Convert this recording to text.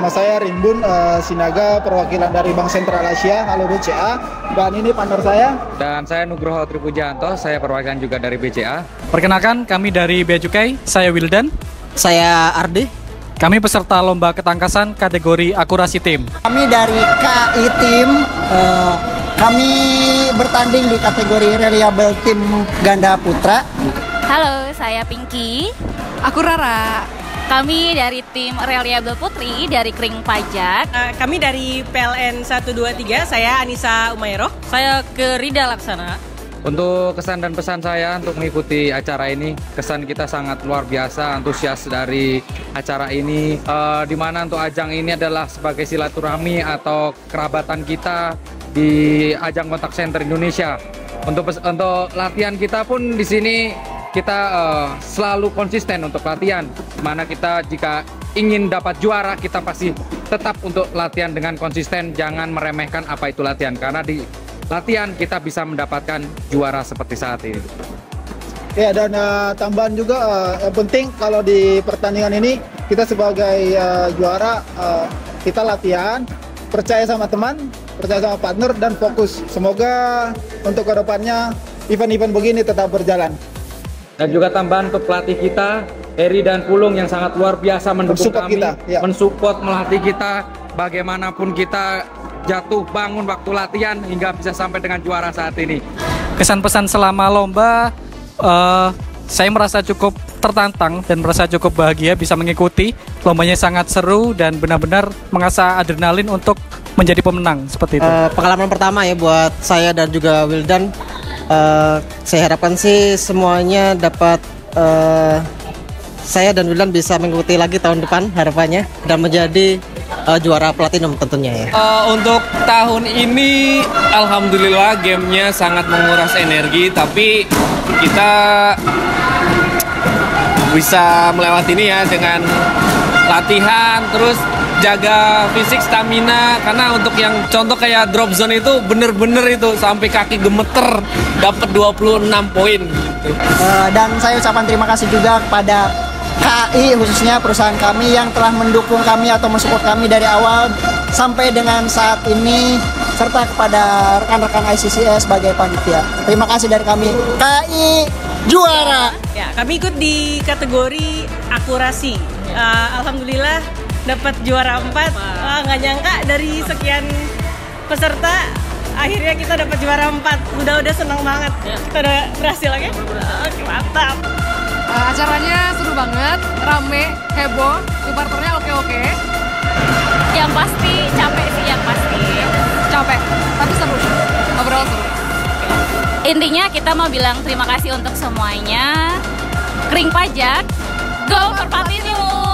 saya Rimbun Sinaga, perwakilan dari Bank Sentral Asia, halo BCA. Dan ini partner saya. Dan saya Nugroho Tripujanto, saya perwakilan juga dari BCA. Perkenalkan, kami dari Bea Cukai, saya Wildan. Saya Ardi. Kami peserta lomba ketangkasan kategori akurasi tim. Kami dari KI Tim, kami bertanding di kategori reliable tim ganda putra. Halo, saya Pinky. Aku Rara. Kami dari tim Reliable Putri dari Kring Pajak. Kami dari PLN 123, saya Anissa Umayroh. Saya ke Rida Laksana. Untuk kesan dan pesan saya untuk mengikuti acara ini, kesan kita sangat luar biasa, antusias dari acara ini, di mana untuk ajang ini adalah sebagai silaturahmi atau kerabatan kita di ajang kontak center Indonesia. Untuk latihan kita pun di sini kita selalu konsisten untuk latihan, mana kita jika ingin dapat juara kita pasti tetap untuk latihan dengan konsisten, jangan meremehkan apa itu latihan, karena di latihan kita bisa mendapatkan juara seperti saat ini. Ya, dan tambahan juga yang penting kalau di pertandingan ini kita sebagai juara kita latihan, percaya sama teman, percaya sama partner, dan fokus. Semoga untuk kedepannya event-event begini tetap berjalan. Dan juga tambahan untuk pelatih kita, Eri dan Pulung yang sangat luar biasa mendukung kami, mensupport melatih kita, bagaimanapun kita jatuh bangun waktu latihan hingga bisa sampai dengan juara saat ini. Kesan pesan selama lomba, saya merasa cukup tertantang dan merasa cukup bahagia bisa mengikuti. Lombanya sangat seru dan benar-benar mengasah adrenalin untuk menjadi pemenang seperti itu. Pengalaman pertama ya buat saya dan juga Wildan. Saya harapkan sih semuanya dapat saya dan Wildan bisa mengikuti lagi tahun depan harapannya dan menjadi juara platinum tentunya ya. Untuk tahun ini alhamdulillah gamenya sangat menguras energi, tapi kita bisa melewati ini ya dengan latihan terus jaga fisik, stamina, karena untuk yang contoh kayak drop zone itu bener-bener itu sampai kaki gemeter dapat 26 poin gitu. Dan saya ucapkan terima kasih juga kepada KI, khususnya perusahaan kami yang telah mendukung kami atau mensupport kami dari awal sampai dengan saat ini, serta kepada rekan-rekan ICCS sebagai panitia. Terima kasih dari kami. KI juara. Ya, kami ikut di kategori akurasi. Alhamdulillah dapat juara 4. Nggak nyangka dari sekian peserta akhirnya kita dapat juara 4. Udah senang banget. Kita udah berhasil lagi. Oke, mantap. Acaranya seru banget, rame, heboh, supporternya oke-oke. Yang pasti capek sih, yang pasti. Capek, tapi seru. Overall seru. Intinya kita mau bilang terima kasih untuk semuanya. Kring Pajak, go Merpati Timur!